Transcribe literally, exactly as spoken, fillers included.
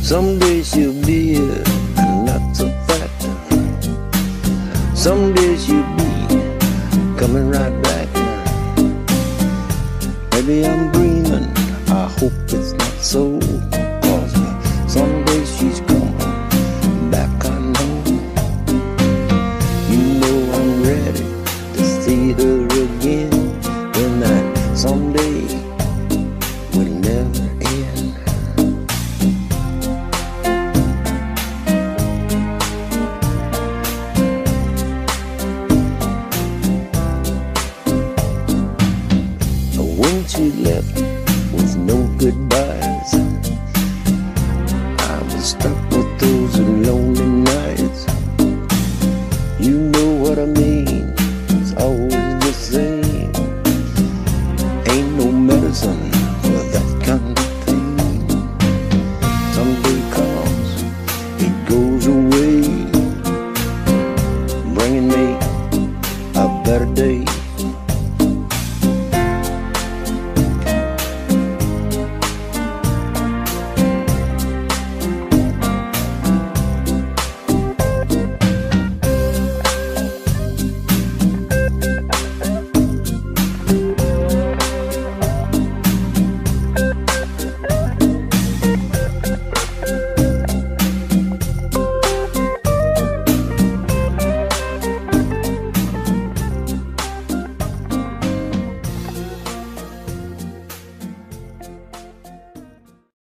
Someday she'll be here and that's a fact. Someday she'll be coming right back. Maybe I'm dreaming, I hope it's not so. Cause someday she's coming back, I know. You know I'm ready to see her again. And that someday will never end. When she left with no goodbyes, I was stuck with those lonely nights. You know what I mean, it's always the same. Ain't no medicine for that kind of pain. Someday comes, it goes away, bringing me a better day.